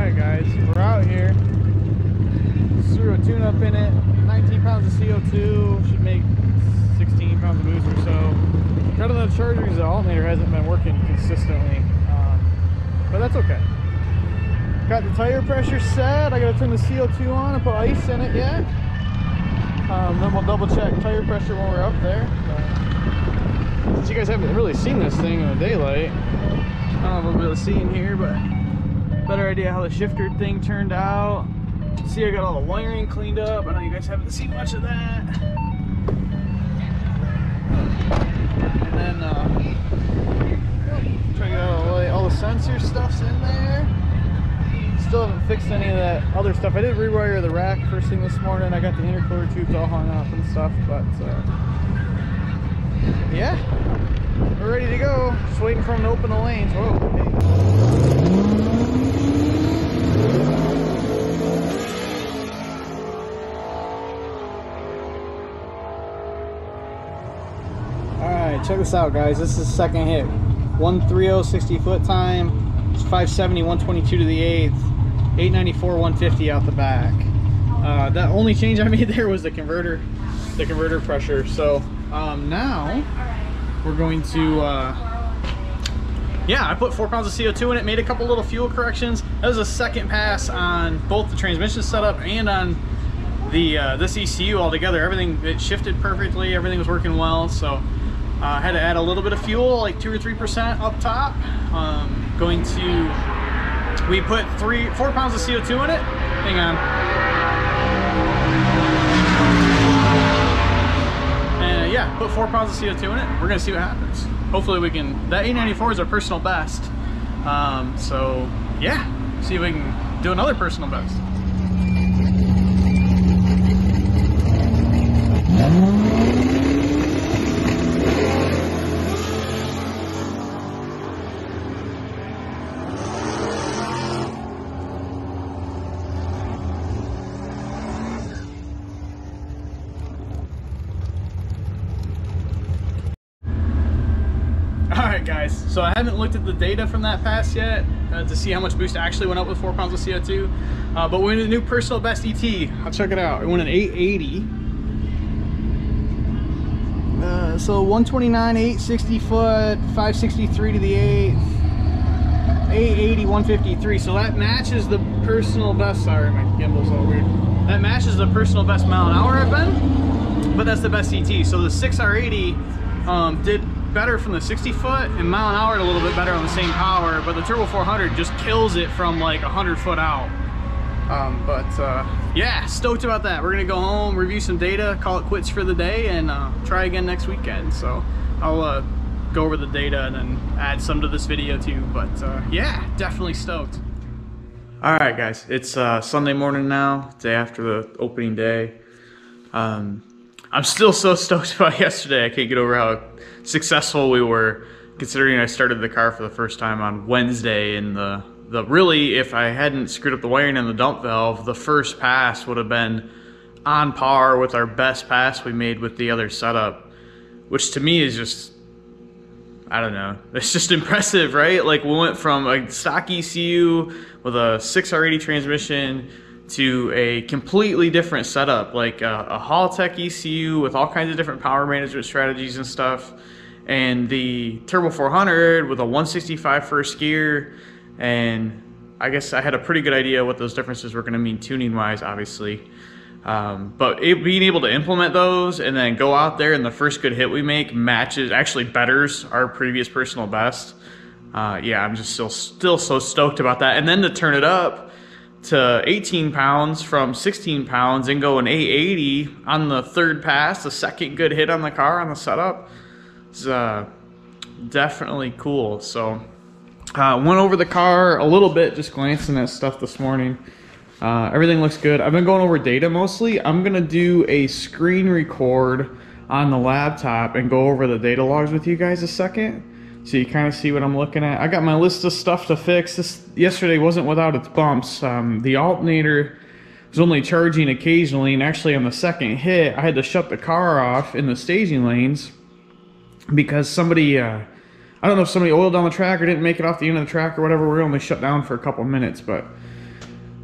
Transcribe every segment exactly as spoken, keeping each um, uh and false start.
Alright guys, we're out here. Just threw a tune-up in it. nineteen pounds of C O two, should make sixteen pounds of boost or so. None of the chargers, the alternator hasn't been working consistently, um, but that's okay. Got the tire pressure set. I gotta turn the C O two on and put ice in it yet. Um, then we'll double check tire pressure when we're up there. But since you guys haven't really seen this thing in the daylight, I don't have a little bit of seeing here, but better idea how the shifter thing turned out. See, I got all the wiring cleaned up. I know you guys haven't seen much of that. And then uh, try to get all the, all the sensor stuff's in there. Still haven't fixed any of that other stuff. I did rewire the rack first thing this morning. I got the intercooler tubes all hung up and stuff, but uh, yeah, we're ready to go. Just waiting for them to open the lanes. Whoa. Alright, check this out guys. This is second hit. one thirty, sixty foot time. It's five seventy, one twenty-two to the eighth. eight ninety-four, one fifty out the back. Uh, the only change I made there was the converter, the converter pressure. So um, now we're going to, uh, yeah, I put four pounds of C O two in it, made a couple little fuel corrections. That was a second pass on both the transmission setup and on the uh, this E C U altogether. Everything, it shifted perfectly, everything was working well. So I uh, had to add a little bit of fuel, like two or three percent up top. Um, going to, we put three, four pounds of C O two in it. Hang on. And uh, yeah, put four pounds of C O two in it. We're gonna see what happens. Hopefully we can, that eight ninety-four is our personal best. Um, so yeah, see if we can do another personal best. Alright guys, so I haven't looked at the data from that pass yet uh, to see how much boost actually went up with four pounds of C O two, uh, but we're in a new personal best E T. I'll check it out. It went an eight eighty. Uh, so one twenty-nine, eight sixty foot, five sixty-three to the eighth, eight eighty, one fifty-three. So that matches the personal best. Sorry, my gimbal's all weird. That matches the personal best mile an hour I've been, but that's the best E T. So the six R eighty um, did better from the sixty foot and mile an hour a little bit better on the same power, but the Turbo four hundred just kills it from like one hundred foot out. Um, but uh, yeah, stoked about that. We're gonna go home, review some data, call it quits for the day, and uh, try again next weekend. So I'll uh, go over the data and then add some to this video too. But uh, yeah, definitely stoked. All right guys, it's uh, Sunday morning now, day after the opening day. Um, I'm still so stoked about yesterday. I can't get over how successful we were, considering I started the car for the first time on Wednesday, and the the really, if I hadn't screwed up the wiring in the dump valve, the first pass would have been on par with our best pass we made with the other setup, which to me is just, I don't know, it's just impressive, right? Like we went from a stock E C U with a six R eighty transmission to a completely different setup, like a, a Haltch E C U with all kinds of different power management strategies and stuff, and the Turbo four hundred with a one sixty-five first gear. And I guess I had a pretty good idea what those differences were going to mean tuning wise, obviously, um, but it, being able to implement those and then go out there and the first good hit we make matches, actually betters our previous personal best. Uh, yeah, I'm just still still so stoked about that. And then to turn it up to eighteen pounds from sixteen pounds and go an eight eighty on the third pass, the second good hit on the car on the setup, is uh, definitely cool. So uh, went over the car a little bit, just glancing at stuff this morning. Uh, everything looks good. I've been going over data mostly. I'm gonna do a screen record on the laptop and go over the data logs with you guys a second, so you kind of see what I'm looking at. I got my list of stuff to fix. This yesterday wasn't without its bumps. Um, the alternator was only charging occasionally, and actually on the second hit, I had to shut the car off in the staging lanes because somebody, uh, I don't know if somebody oiled down the track or didn't make it off the end of the track or whatever. We were only shut down for a couple minutes, but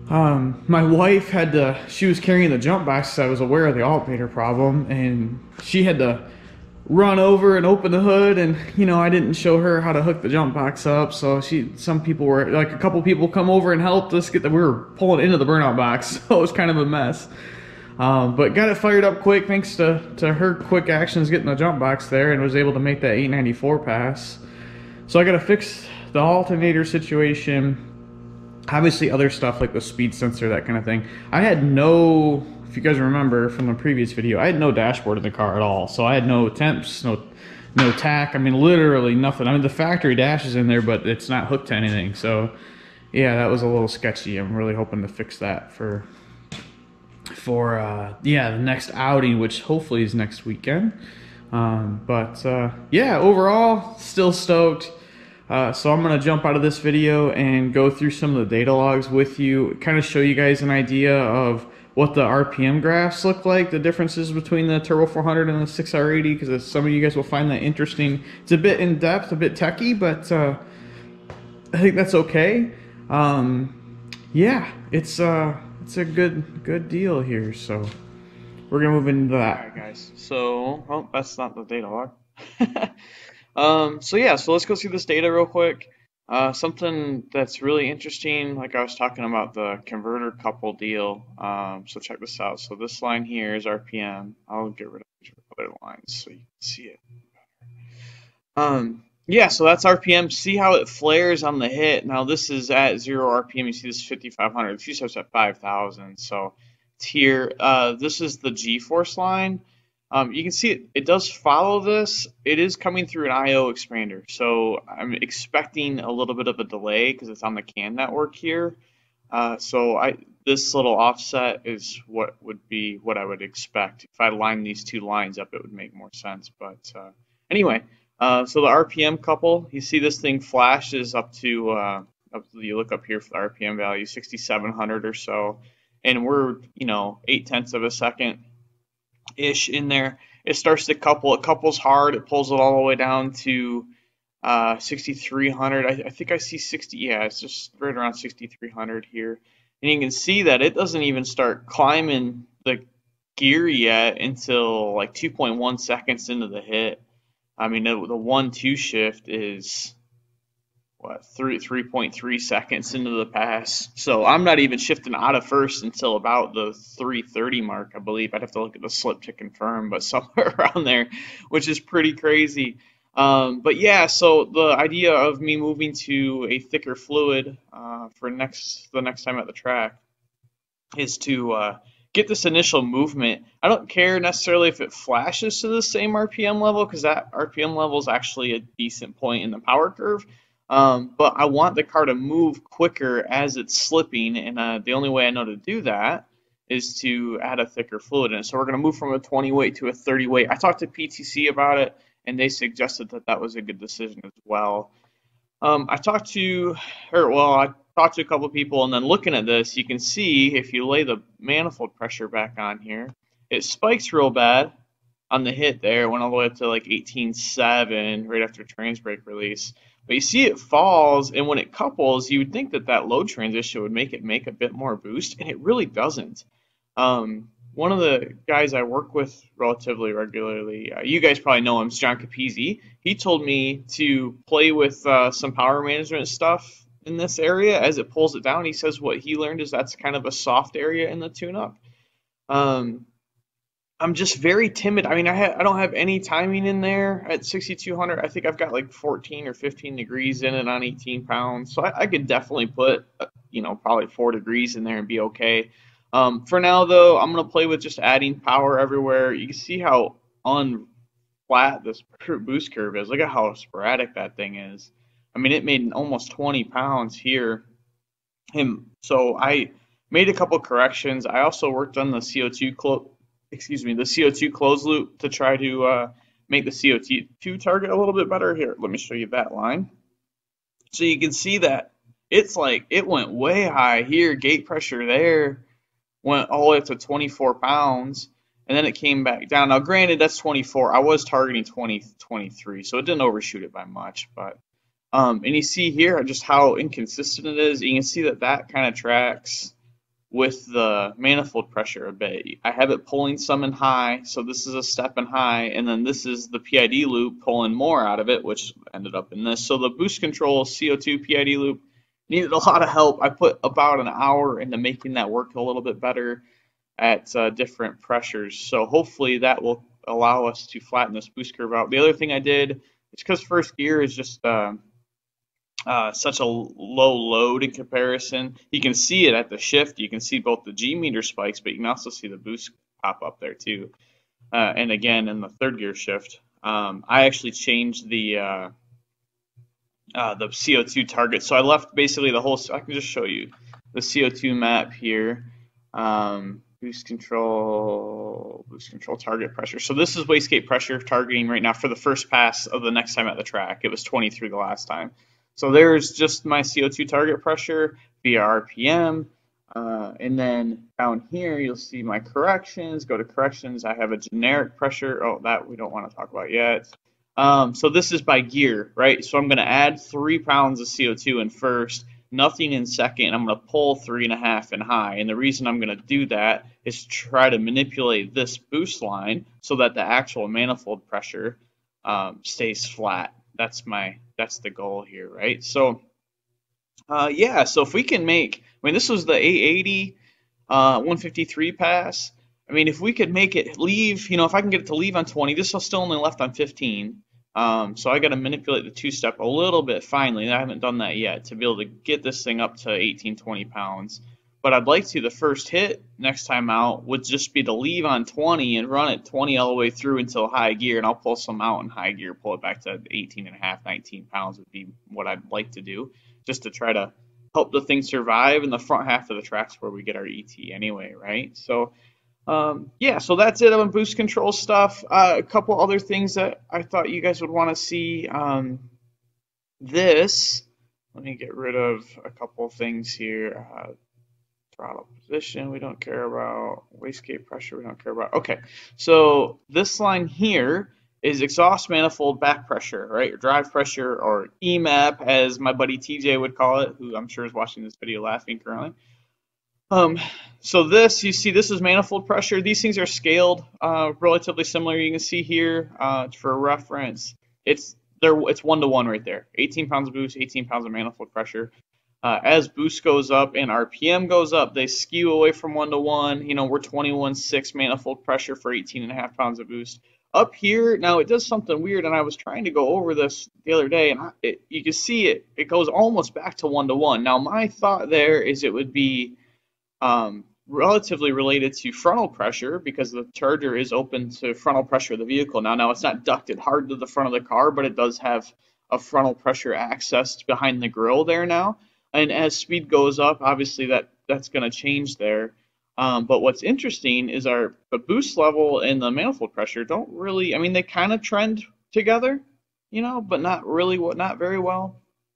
Um, my wife had to, she was carrying the jump box, so I was aware of the alternator problem, and she had to run over and open the hood, and you know, I didn't show her how to hook the jump box up, so she, some people were, like a couple people come over and helped us get the, we were pulling into the burnout box, so it was kind of a mess. Um, but got it fired up quick thanks to, to her quick actions getting the jump box there, and was able to make that eight ninety-four pass. So I got to fix the alternator situation. Obviously other stuff like the speed sensor, that kind of thing. I had no, if you guys remember from the previous video, I had no dashboard in the car at all. So I had no temps, no no tack. I mean, literally nothing. I mean, the factory dash is in there, but it's not hooked to anything. So yeah, that was a little sketchy. I'm really hoping to fix that for, for uh, yeah, the next outing, which hopefully is next weekend. Um, but uh, yeah, overall, still stoked. Uh, so I'm going to jump out of this video and go through some of the data logs with you, kind of show you guys an idea of what the R P M graphs look like, the differences between the Turbo four hundred and the six R eighty, because some of you guys will find that interesting. It's a bit in-depth, a bit techy, but uh, I think that's okay. Um, yeah, it's, uh, it's a good, good deal here, so we're going to move into that. All right, guys, so, well, that's not the data log. Um, so yeah, so let's go through this data real quick. Uh, something that's really interesting, like I was talking about the converter couple deal. Um, so check this out. So this line here is R P M. I'll get rid of the other lines so you can see it better. Um, yeah, so that's R P M. See how it flares on the hit. Now this is at zero R P M. You see this fifty-five hundred. This starts at five thousand. So it's here. Uh, this is the G-force line. Um, you can see it, it does follow this. It is coming through an I O expander, so I'm expecting a little bit of a delay because it's on the C A N network here. Uh, so I this little offset is what would be what I would expect. If I line these two lines up, it would make more sense. But uh, anyway, uh, so the R P M couple, you see this thing flashes up to, uh, up to you look up here for the R P M value, sixty-seven hundred or so, and we're, you know, eight tenths of a second ish in there. It starts to couple. It couples hard. It pulls it all the way down to uh, sixty-three hundred. I, I think I see sixty. Yeah, it's just right around sixty-three hundred here. And you can see that it doesn't even start climbing the gear yet until like two point one seconds into the hit. I mean, the, the one two shift is what three three point three seconds into the pass. So I'm not even shifting out of first until about the three thirty mark, I believe. I'd have to look at the slip to confirm, but somewhere around there, which is pretty crazy. Um, but yeah, so the idea of me moving to a thicker fluid uh, for next the next time at the track is to uh, get this initial movement. I don't care necessarily if it flashes to the same R P M level, because that R P M level is actually a decent point in the power curve. Um, but I want the car to move quicker as it's slipping, and uh, the only way I know to do that is to add a thicker fluid in it. So we're going to move from a twenty weight to a thirty weight. I talked to P T C about it, and they suggested that that was a good decision as well. Um, I talked to, or well, I talked to a couple of people, and then looking at this, you can see if you lay the manifold pressure back on here, it spikes real bad on the hit there. It went all the way up to like eighteen seven right after trans brake release. But you see it falls, and when it couples, you would think that that load transition would make it make a bit more boost, and it really doesn't. Um, one of the guys I work with relatively regularly, uh, you guys probably know him, is John Capizzi. He told me to play with uh, some power management stuff in this area as it pulls it down. He says what he learned is that's kind of a soft area in the tune-up. Um, I'm just very timid. I mean, I, ha I don't have any timing in there at sixty-two hundred. I think I've got like fourteen or fifteen degrees in it on eighteen pounds. So I, I could definitely put, uh, you know, probably four degrees in there and be okay. Um, for now, though, I'm going to play with just adding power everywhere. You can see how unflat this boost curve is. Look at how sporadic that thing is. I mean, it made almost twenty pounds here. Him. So I made a couple corrections. I also worked on the C O two clo excuse me, the C O two closed loop to try to uh, make the C O two target a little bit better. Here, let me show you that line. So you can see that it's like it went way high here. Gate pressure there went all the way up to twenty-four pounds, and then it came back down. Now, granted, that's twenty-four. I was targeting twenty, twenty-three, so it didn't overshoot it by much. But um, and you see here just how inconsistent it is. You can see that that kind of tracks with the manifold pressure a bit. I have it pulling some in high, so this is a step in high, and then this is the P I D loop pulling more out of it, which ended up in this. So the boost control C O two P I D loop needed a lot of help. I put about an hour into making that work a little bit better at uh, different pressures. So hopefully that will allow us to flatten this boost curve out. The other thing I did, it's because first gear is just uh, uh, such a low load in comparison. You can see it at the shift. You can see both the G meter spikes, but you can also see the boost pop up there too. Uh, and again, in the third gear shift, um, I actually changed the uh, uh, the C O two target. So I left basically the whole. I can just show you the C O two map here. Um, boost control, boost control target pressure. So this is wastegate pressure targeting right now for the first pass of the next time at the track. It was twenty-three the last time. So there's just my C O two target pressure via R P M. Uh, and then down here, you'll see my corrections. Go to corrections. I have a generic pressure. Oh, that we don't want to talk about yet. Um, so this is by gear, right? So I'm going to add three pounds of C O two in first, nothing in second. I'm going to pull three and a half in high. And the reason I'm going to do that is try to manipulate this boost line so that the actual manifold pressure um, stays flat. That's my, that's the goal here, right? So, uh, yeah, so if we can make, I mean, this was the eight eighty, uh, one fifty-three pass. I mean, if we could make it leave, you know, if I can get it to leave on twenty, this is still only left on fifteen. Um, so I got to manipulate the two-step a little bit finely. I haven't done that yet to be able to get this thing up to eighteen, twenty pounds. But I'd like to, the first hit next time out would just be to leave on twenty and run it twenty all the way through until high gear, and I'll pull some out in high gear, pull it back to eighteen and a half, nineteen pounds would be what I'd like to do, just to try to help the thing survive in the front half of the tracks where we get our E T anyway, right? So, um, yeah, so that's it on boost control stuff. Uh, a couple other things that I thought you guys would want to see. Um, this, let me get rid of a couple things here. Uh, throttle position we don't care about, wastegate pressure we don't care about. Okay, so this line here is exhaust manifold back pressure, right, or drive pressure, or E M A P as my buddy T J would call it, who I'm sure is watching this video laughing currently. Um, so this, you see, this is manifold pressure. These things are scaled uh, relatively similar. You can see here uh, for reference, it's there. It's one to one right there. eighteen pounds of boost, eighteen pounds of manifold pressure. Uh, as boost goes up and R P M goes up, they skew away from one to one. You know, we're twenty-one point six manifold pressure for eighteen and a half pounds of boost. Up here, now it does something weird, and I was trying to go over this the other day, and it, you can see it. It goes almost back to one to one. Now, my thought there is it would be um, relatively related to frontal pressure because the charger is open to frontal pressure of the vehicle. Now, now it's not ducted hard to the front of the car, but it does have a frontal pressure access behind the grille there now. And as speed goes up, obviously that, that's going to change there. Um, but what's interesting is our the boost level and the manifold pressure don't really, I mean, they kind of trend together, you know, but not really, not very well.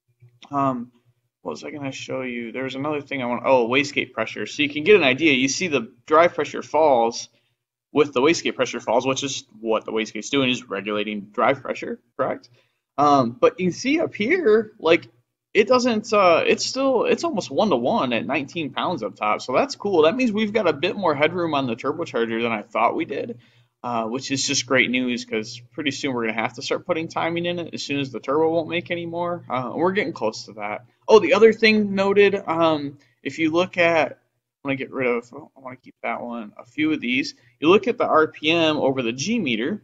Um, what was I going to show you? There's another thing I want, oh, wastegate pressure. So you can get an idea. You see the drive pressure falls with the wastegate pressure falls, which is what the wastegate's doing, is regulating drive pressure, correct? Um, but you can see up here, like, it doesn't, uh, it's still, it's almost one to one at nineteen pounds up top. So that's cool. That means we've got a bit more headroom on the turbocharger than I thought we did, uh, which is just great news because pretty soon we're going to have to start putting timing in it as soon as the turbo won't make anymore. Uh, we're getting close to that. Oh, the other thing noted, um, if you look at, I want to get rid of, oh, I want to keep that one, a few of these. You look at the R P M over the G meter,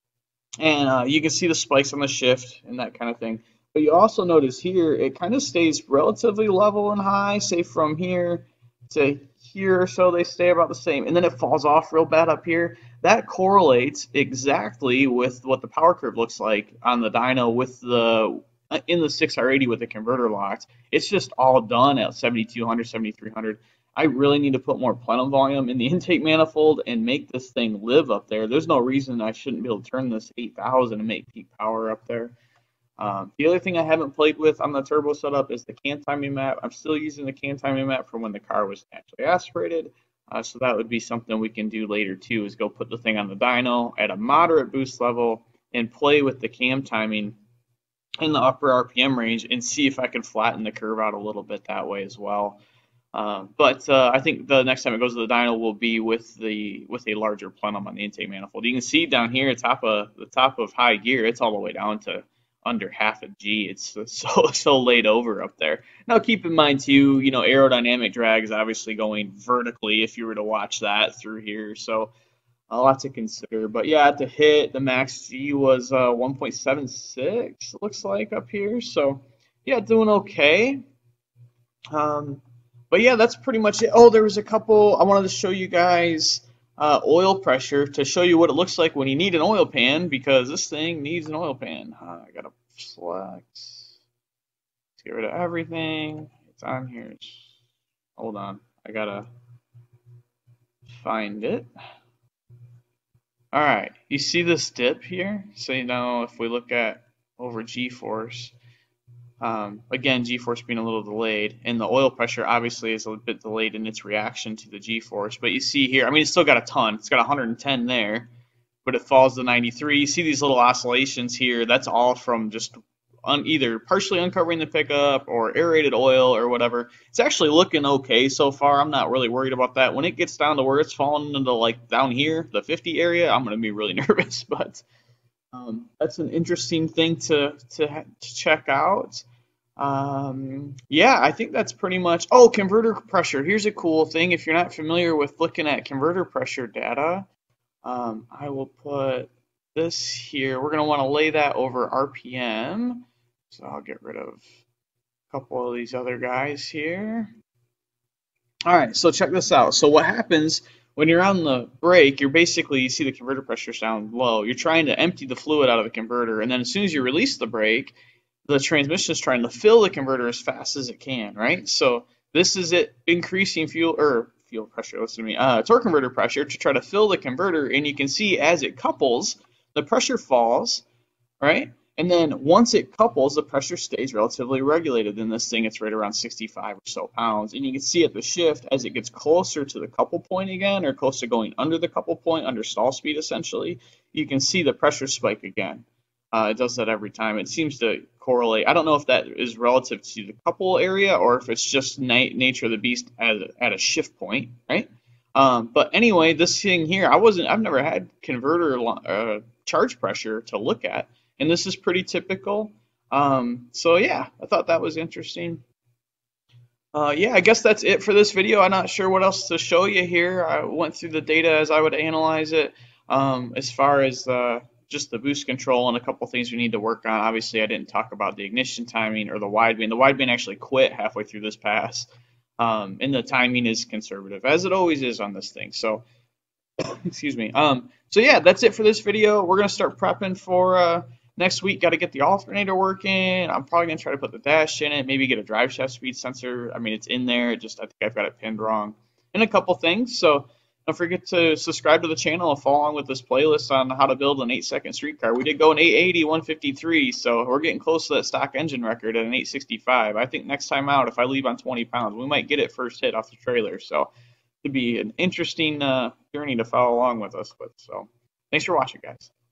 and uh, you can see the spikes on the shift and that kind of thing. But you also notice here, it kind of stays relatively level and high, say from here to here or so, they stay about the same. And then it falls off real bad up here. That correlates exactly with what the power curve looks like on the dyno with the, in the six R eighty with the converter locked. It's just all done at seventy-two hundred, seventy-three hundred. I really need to put more plenum volume in the intake manifold and make this thing live up there. There's no reason I shouldn't be able to turn this eight thousand and make peak power up there. Um, the other thing I haven't played with on the turbo setup is the can timing map. I'm still using the can timing map from when the car was naturally aspirated. Uh, so that would be something we can do later too, is go put the thing on the dyno at a moderate boost level and play with the cam timing in the upper R P M range and see if I can flatten the curve out a little bit that way as well. Uh, but uh, I think the next time it goes to the dyno will be with the with a larger plenum on the intake manifold. You can see down here at top of the top of high gear, it's all the way down to under half a G. It's so so laid over up there. Now keep in mind too, you know, aerodynamic drag is obviously going vertically if you were to watch that through here. So a lot to consider. But yeah, at the hit, the max G was uh, one point seven six. Looks like up here. So yeah, doing okay. Um, But yeah, that's pretty much it. Oh, there was a couple. I wanted to show you guys uh, oil pressure to show you what it looks like when you need an oil pan, because this thing needs an oil pan. Uh, I gotta select. Let's get rid of everything. It's on here. Hold on. I gotta find it. All right. You see this dip here? So you know if we look at over G-force. Um, again, G-force being a little delayed, and the oil pressure obviously is a bit delayed in its reaction to the G-force. But you see here, I mean, it's still got a ton. It's got one hundred ten there, but it falls to ninety-three. You see these little oscillations here. That's all from just un either partially uncovering the pickup or aerated oil or whatever. It's actually looking okay so far. I'm not really worried about that. When it gets down to where it's falling into like down here, the fifty area, I'm going to be really nervous. But um, that's an interesting thing to, to, to check out. Um, yeah, I think that's pretty much. Oh, converter pressure. Here's a cool thing. If you're not familiar with looking at converter pressure data, um, I will put this here. We're going to want to lay that over R P M. So I'll get rid of a couple of these other guys here. All right, so check this out. So what happens when you're on the brake, you're basically, you see the converter pressure down low. You're trying to empty the fluid out of the converter, and then as soon as you release the brake, the transmission is trying to fill the converter as fast as it can, right? So this is it increasing fuel or fuel pressure, listen to me, uh, torque converter pressure to try to fill the converter, and you can see as it couples, the pressure falls, right? And then once it couples, the pressure stays relatively regulated. In this thing, it's right around sixty-five or so pounds. And you can see at the shift, as it gets closer to the couple point again, or close to going under the couple point, under stall speed essentially, you can see the pressure spike again. Uh, it does that every time. It seems to correlate. I don't know if that is relative to the couple area or if it's just na nature of the beast at a, at a shift point, right? Um, but anyway, this thing here, I wasn't. I've never had converter uh, charge pressure to look at, and this is pretty typical. Um, so yeah, I thought that was interesting. Uh, yeah, I guess that's it for this video. I'm not sure what else to show you here. I went through the data as I would analyze it. Um, as far as uh, just the boost control and a couple things we need to work on. Obviously, I didn't talk about the ignition timing or the wideband. The wideband actually quit halfway through this pass, um, and the timing is conservative, as it always is on this thing. So, excuse me. Um, so yeah, that's it for this video. We're gonna start prepping for uh, next week. Got to get the alternator working. I'm probably gonna try to put the dash in it. Maybe get a drive shaft speed sensor. I mean, it's in there. It just I think I've got it pinned wrong, and a couple things. So. Don't forget to subscribe to the channel and follow along with this playlist on how to build an eight second streetcar. We did go an eight eighty, one fifty-three, so we're getting close to that stock engine record at an eight sixty-five. I think next time out, if I leave on twenty pounds, we might get it first hit off the trailer. So it'd be an interesting uh, journey to follow along with us with. So thanks for watching, guys.